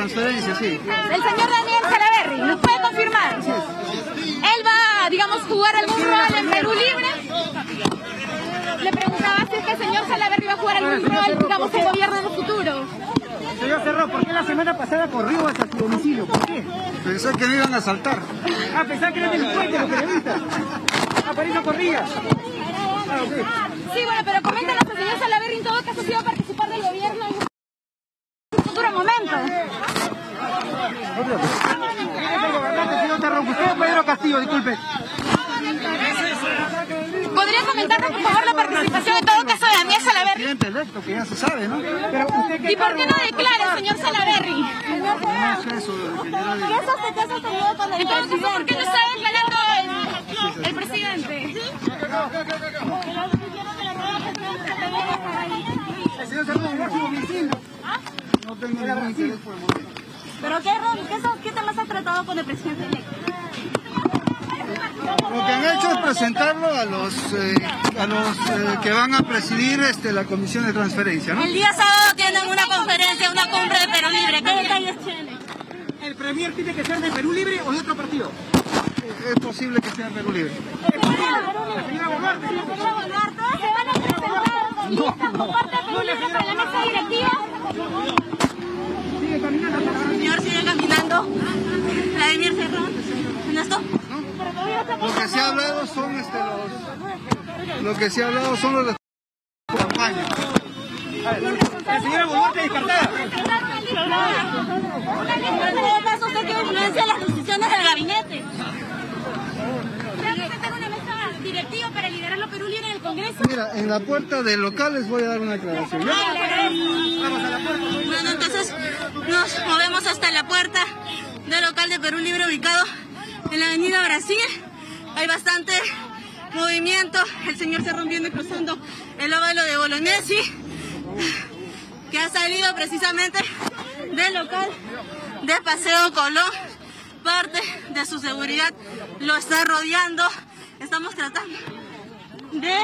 transferencia, sí. El señor Daniel Salaverry, ¿nos puede confirmar? ¿Él va, digamos, jugar algún rol en Perú Libre? Le preguntaba si es que el señor Salaverry va a jugar algún rol, digamos, en gobierno en el futuro. Señor Cerrón, ¿por qué la semana pasada corrió hacia su domicilio? ¿Por qué? Pensé que me iban a asaltar. Ah, pensaba que era delincuente los periodistas. Ah, por eso corría. Ah, ok. Sí, bueno, pero coméntanos, el señor Salaverry en todo caso sí va a participar del gobierno en un futuro momento. ¿Quién es el gobernante, señor Cerrón? ¿Usted o Pedro Castillo? Disculpe. ¿Podría comentarnos, por favor, la participación en todo caso de Daniel Salaverry? Presidente electo, que ya se sabe, ¿no? Pero usted, ¿Y por qué no declara el señor Salaverry? No es eso, general. ¿Qué sospechosos tenido con el presidente? ¿Por qué no está declarando el presidente? el señor Cerrón va a su domicilio. No tengo ningún interés por el momento. ¿Pero qué temas han tratado con el presidente electo? Lo que han hecho es presentarlo a los que van a presidir la comisión de transferencia, ¿no? El día sábado tienen una conferencia, una cumbre de Perú Libre. ¿Qué detalles tienen? ¿El premier tiene que ser de Perú Libre o de otro partido? Es posible que sea Perú Libre. Señora Boluarte. Señora Boluarte, ¿se van a presentar listas por parte de Perú Libre para la mesa directiva? Sigue caminando. Señor, sigue caminando. Vladimir Cerrón. ¿En esto? Lo que se ha hablado son los de campaña. La señora Boluarte descartada. ¿En todo caso usted que influencia las decisiones del gabinete? ¿Usted va a presentar una mesa directiva para liderarlo Perú Libre en el Congreso? Mira, en la puerta del local les voy a dar una aclaración. ¿Ya? Vamos a la puerta. Bueno, entonces nos movemos hasta la puerta del local de Perú Libre ubicado en la avenida Brasil. Hay bastante movimiento. El señor Cerrón viene cruzando el óvalo de Bolognesi, que ha salido precisamente del local de Paseo Colón. Parte de su seguridad lo está rodeando. Estamos tratando de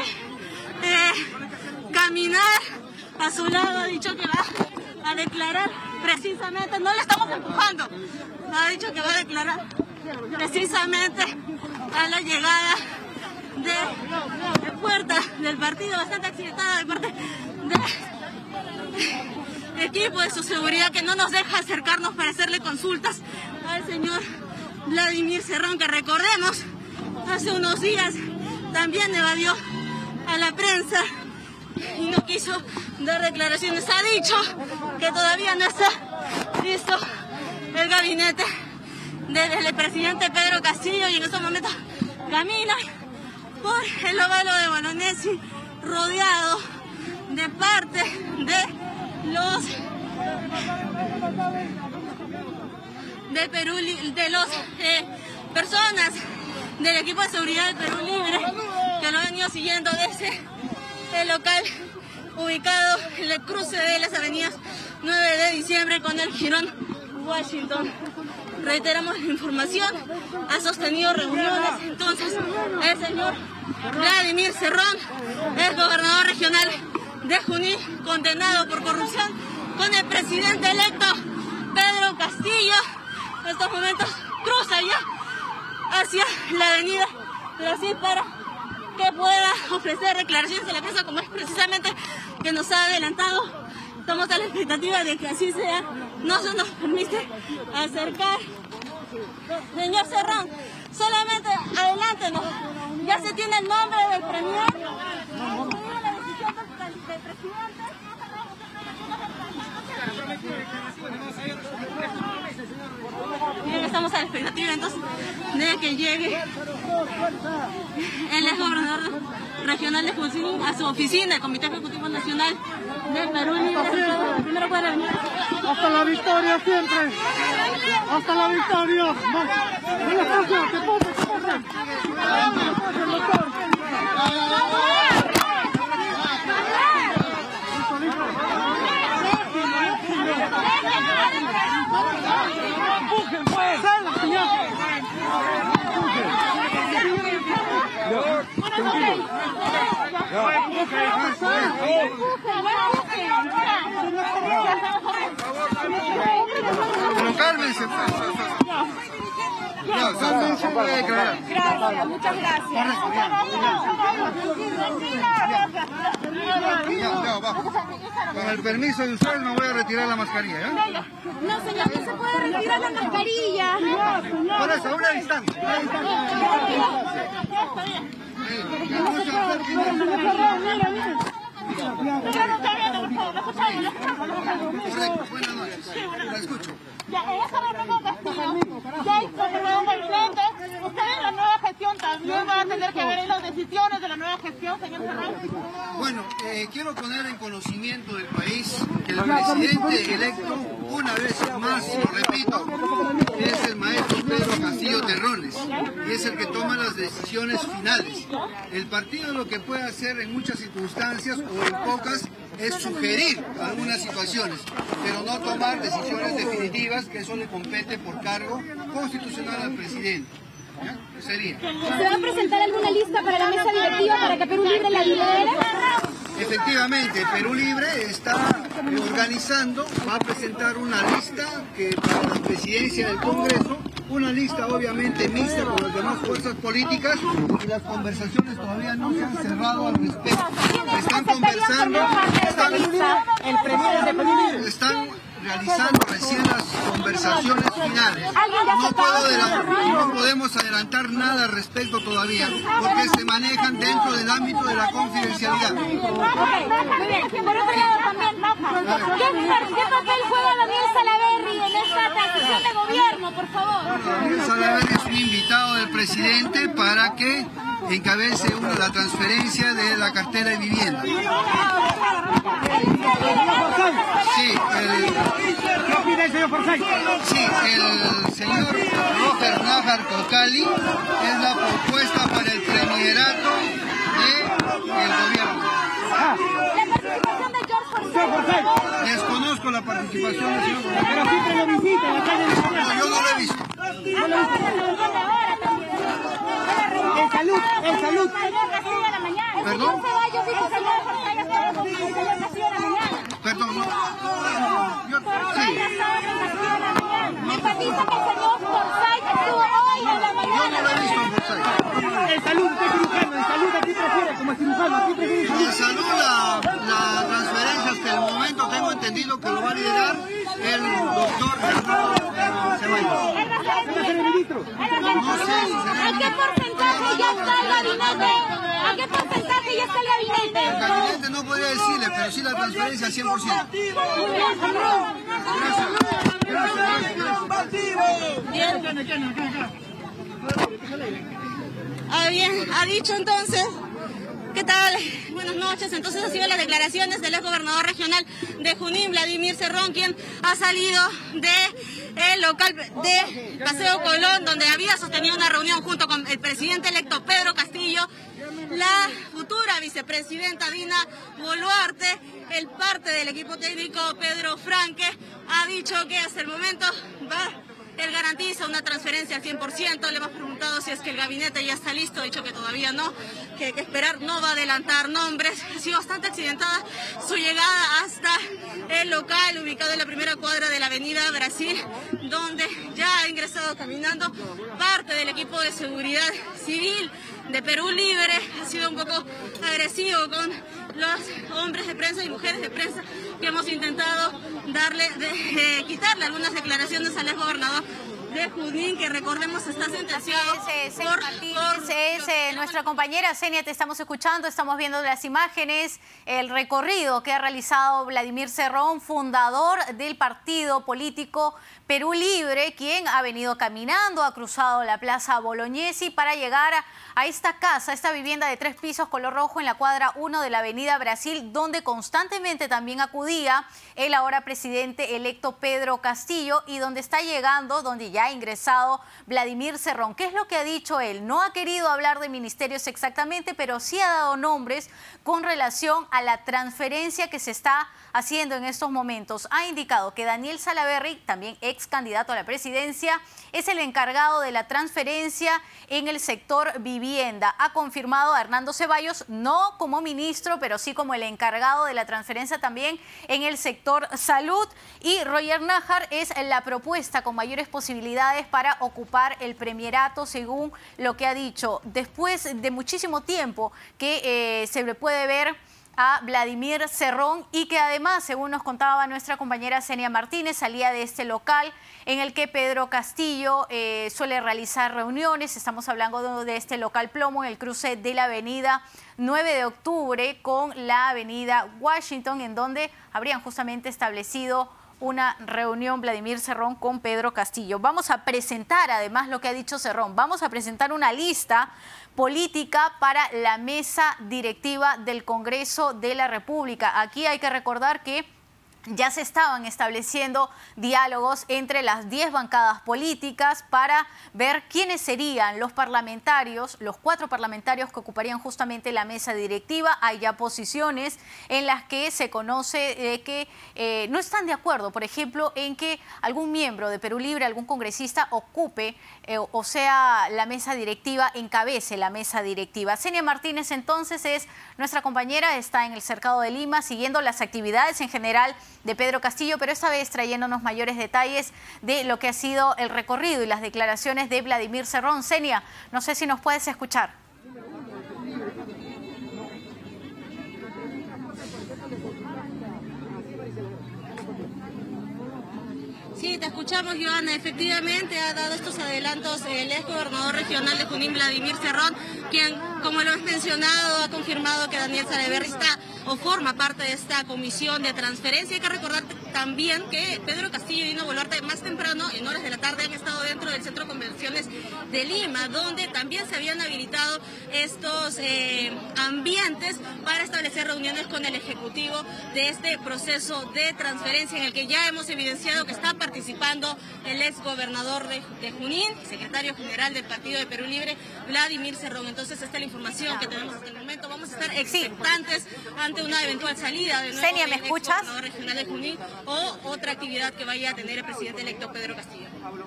caminar a su lado. Ha dicho que va a declarar precisamente, no le estamos empujando, ha dicho que va a declarar precisamente a la llegada de puerta del partido, bastante accidentada de parte del equipo de su seguridad que no nos deja acercarnos para hacerle consultas al señor Vladimir Cerrón, que recordemos, hace unos días también evadió a la prensa y no quiso dar declaraciones. Ha dicho que todavía no está listo el gabinete del presidente Pedro Castillo y en estos momentos camina por el óvalo de Bolognesi rodeado de parte de los personas del equipo de seguridad de Perú Libre que lo han venido siguiendo desde el local ubicado en el cruce de las avenidas 9 de diciembre con el jirón Washington. Reiteramos la información, ha sostenido reuniones, entonces el señor Vladimir Cerrón, el gobernador regional de Junín, condenado por corrupción con el presidente electo Pedro Castillo. En estos momentos cruza ya hacia la avenida Brasil para que pueda ofrecer declaraciones a la prensa, como es precisamente que nos ha adelantado. Estamos a la expectativa de que así sea. No se nos permite acercar. Señor Cerrón, solamente adelántenos. Ya se tiene el nombre del premier. La decisión del presidente. Bien, estamos a la expectativa entonces de que llegue el gobernador regional de Junín a su oficina, el Comité Ejecutivo Nacional del Perú Libre. Primero puede venir. Hasta la victoria siempre. Hasta la victoria. ¿Qué pasa? ¿Qué pasa? ¡Empujen, pues! ¡Salgan, señor! Buenas noches. Pero cálmense. Gracias, muchas gracias. Con el permiso de ustedes no voy a retirar la mascarilla, ¿eh? No, señor, no se puede retirar la mascarilla. Por eso, a una distancia. Correcto, buenas noches. La escucho. Ya, ella está Rodrigo Castillo, ya es gobernador del frente. Ustedes en la nueva gestión también van a tener que ver en las decisiones de la nueva gestión, señor Serrano. Bueno, quiero poner en conocimiento del país que el presidente electo, una vez más, lo repito, es el maestro Pedro Castillo Terrones y es el que toma las decisiones finales. El partido lo que puede hacer en muchas circunstancias o en pocas es sugerir algunas situaciones, pero no tomar decisiones definitivas, que eso le compete por cargo constitucional al presidente. ¿Ya? Sería. ¿Se va a presentar alguna lista para la mesa directiva para que Perú Libre la lidere? Efectivamente, Perú Libre está organizando, va a presentar una lista que para la presidencia del Congreso, una lista obviamente mixta con las demás fuerzas políticas y las conversaciones todavía no se han cerrado al respecto. Están conversando, están realizando recién las conversaciones finales. No podemos adelantar nada al respecto todavía, porque se manejan dentro del ámbito de la confidencialidad. Muy bien. Por otro lado también, ¿qué papel juega Daniel Salaverry en esta transición de gobierno, por favor? Daniel Salaverry es un invitado del presidente para que encabece la transferencia de la cartera de vivienda. Sí, ¿Qué opina el señor Forsyth? Sí, el señor Roger Nájar Cocali es la propuesta para el premierato del gobierno. La participación de George Forsyth. Desconozco la participación del señor Cocali. Pero siempre lo visita en la calle de No, yo no lo he visto. En salud. ¿Perdón? Perdón, no. Sí. Me enfatiza que el señor Forsyth estuvo hoy en la Yo mañana. no lo he visto en Forsyth. En salud, usted es cirujano. En salud, ¿a qué prefiere? Como cirujano, ¿a qué prefiere? En salud la transferencia hasta el momento tengo entendido que lo va a liderar el doctor Bernardo Ceballos. ¿Va a ser el ministro? No sé si será ¿A qué porcentaje ya está el gabinete? ¿A qué porcentaje ya está el el gabinete? gabinete, no podría decirle, pero sí la transferencia al 100%. Bien, ha dicho entonces, ¿qué tal? Buenas noches. Entonces, han sido las declaraciones del ex gobernador regional de Junín, Vladimir Cerrón, quien ha salido del local de Paseo Colón, donde había sostenido una reunión junto con el presidente electo Pedro Castillo, la futura vicepresidenta Dina Boluarte, el parte del equipo técnico Pedro Franque, ha dicho que hasta el momento él garantiza una transferencia al 100%. Le hemos preguntado si es que el gabinete ya está listo, ha dicho que todavía no, que hay que esperar, no va a adelantar nombres. Ha sido bastante accidentada su llegada hasta el local ubicado en la primera cuadra de la avenida Brasil, donde ya ha ingresado caminando parte del equipo de seguridad civil de Perú Libre. Ha sido un poco agresivo con los hombres de prensa y mujeres de prensa que hemos intentado quitarle algunas declaraciones al ex gobernador de Junín, que recordemos está sentenciado es nuestra compañera Senia, te estamos escuchando, estamos viendo las imágenes, el recorrido que ha realizado Vladimir Cerrón, fundador del partido político Perú Libre, quien ha venido caminando, ha cruzado la Plaza Bolognesi para llegar a esta casa, esta vivienda de 3 pisos color rojo en la cuadra 1 de la avenida Brasil, donde constantemente también acudía el ahora presidente electo Pedro Castillo y donde está llegando, donde ya ha ingresado Vladimir Cerrón. ¿Qué es lo que ha dicho él? No ha querido hablar de ministerios exactamente, pero sí ha dado nombres con relación a la transferencia que se está haciendo en estos momentos. Ha indicado que Daniel Salaverry, también ex candidato a la presidencia, es el encargado de la transferencia en el sector vivienda. Ha confirmado a Hernando Ceballos, no como ministro, pero sí como el encargado de la transferencia también en el sector salud. Y Roger Nájar es la propuesta con mayores posibilidades para ocupar el premierato, según lo que ha dicho. Después de muchísimo tiempo que se le puede ver a Vladimir Cerrón y que además, según nos contaba nuestra compañera Senia Martínez, salía de este local en el que Pedro Castillo suele realizar reuniones. Estamos hablando de este local Plomo en el cruce de la avenida 9 de octubre con la avenida Washington, en donde habrían justamente establecido una reunión Vladimir Cerrón con Pedro Castillo. Vamos a presentar además lo que ha dicho Cerrón. Vamos a presentar una lista política para la mesa directiva del Congreso de la República. Aquí hay que recordar que ya se estaban estableciendo diálogos entre las 10 bancadas políticas para ver quiénes serían los parlamentarios, los 4 parlamentarios que ocuparían justamente la mesa directiva. Hay ya posiciones en las que se conoce que no están de acuerdo, por ejemplo, en que algún miembro de Perú Libre, algún congresista ocupe, o sea, la mesa directiva, encabece la mesa directiva. Senia Martínez entonces es nuestra compañera, está en el Cercado de Lima siguiendo las actividades en general de Pedro Castillo, pero esta vez trayéndonos mayores detalles de lo que ha sido el recorrido y las declaraciones de Vladimir Cerrón. Senia, no sé si nos puedes escuchar. Sí, te escuchamos, Joana. Efectivamente ha dado estos adelantos el ex gobernador regional de Junín, Vladimir Cerrón, quien, como lo has mencionado, ha confirmado que Daniel Salaverry está o forma parte de esta comisión de transferencia. Hay que recordar también que Pedro Castillo y Dina Boluarte más temprano, en horas de la tarde, han estado dentro del Centro de Convenciones de Lima, donde también se habían habilitado estos ambientes para establecer reuniones con el Ejecutivo de este proceso de transferencia en el que ya hemos evidenciado que está participando el ex gobernador de Junín, secretario general del Partido de Perú Libre, Vladimir Cerrón. Entonces, esta es la información que tenemos hasta el momento. Vamos a estar expectantes ante una eventual salida de nuevo Senia, ¿me escuchas? Ex gobernador regional de Junín o otra actividad que vaya a tener el presidente electo Pedro Castillo.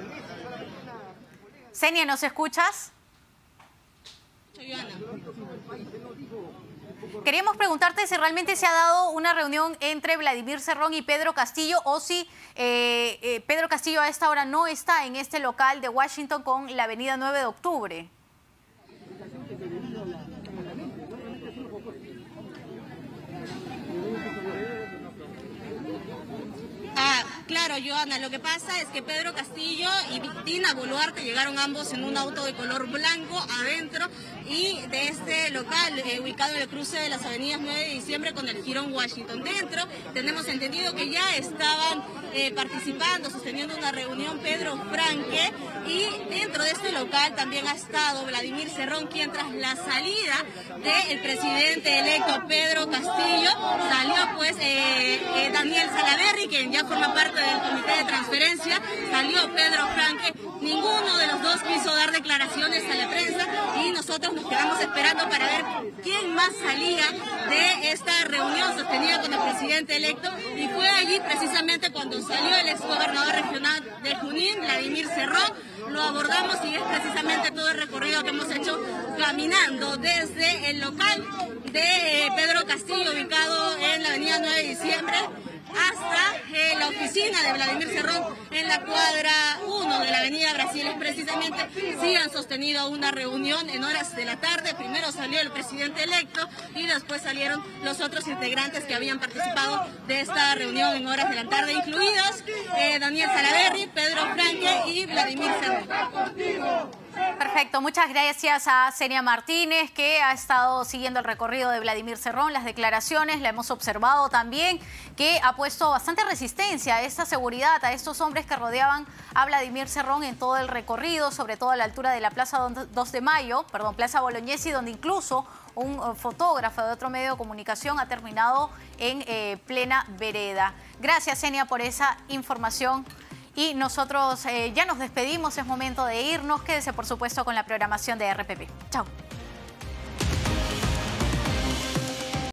Senia, ¿nos escuchas? Soy Ana. Queríamos preguntarte si realmente se ha dado una reunión entre Vladimir Cerrón y Pedro Castillo o si Pedro Castillo a esta hora no está en este local de Washington con la avenida 9 de octubre. Claro, Joana, lo que pasa es que Pedro Castillo y Dina Boluarte llegaron ambos en un auto de color blanco adentro y de este local ubicado en el cruce de las avenidas 9 de diciembre con el Jirón Washington. Dentro tenemos entendido que ya estaban participando, sosteniendo una reunión Pedro Franque, y dentro de este local también ha estado Vladimir Cerrón, quien tras la salida del presidente electo Pedro Castillo salió pues Daniel Salaverry, quien ya forma parte del comité de transferencia, salió Pedro Franque. Ninguno de los dos quiso dar declaraciones a la prensa y nosotros nos quedamos esperando para ver quién más salía de esta reunión sostenida con el presidente electo, y fue allí precisamente cuando salió el exgobernador regional de Junín, Vladimir Cerrón. Lo abordamos y es precisamente todo el recorrido que hemos hecho caminando desde el local de Pedro Castillo, ubicado en la avenida 9 de diciembre, hasta la oficina de Vladimir Cerrón en la cuadra 1 de la avenida Brasil. Precisamente sí han sostenido una reunión en horas de la tarde. Primero salió el presidente electo y después salieron los otros integrantes que habían participado de esta reunión en horas de la tarde, incluidos Daniel Salaverry, Pedro Franque y Vladimir Cerrón. Perfecto, muchas gracias a Senia Martínez, que ha estado siguiendo el recorrido de Vladimir Cerrón, las declaraciones. La hemos observado también que ha puesto bastante resistencia a esta seguridad, a estos hombres que rodeaban a Vladimir Cerrón en todo el recorrido, sobre todo a la altura de la Plaza 2 de Mayo, Plaza Bolognesi, donde incluso un fotógrafo de otro medio de comunicación ha terminado en plena vereda. Gracias, Senia, por esa información. Y nosotros ya nos despedimos, es momento de irnos. Quédese, por supuesto, con la programación de RPP. Chao.